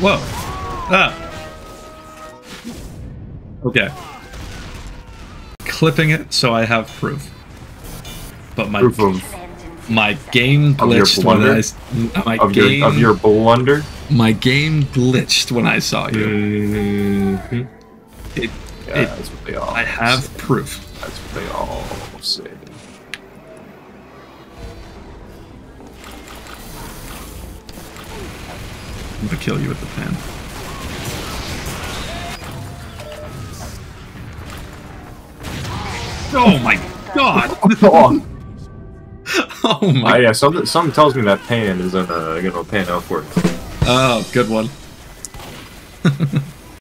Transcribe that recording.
Whoa. Ah. Okay. Clipping it so I have proof. But my Proof of game glitched when of your blunder. My game glitched when I saw you. Mm-hmm. That's what they all I have say. proof. That's what they all say. I'm gonna kill you with the pen. Oh my god! Oh my! Yeah, something tells me that pan is gonna pan out for it. Oh, good one.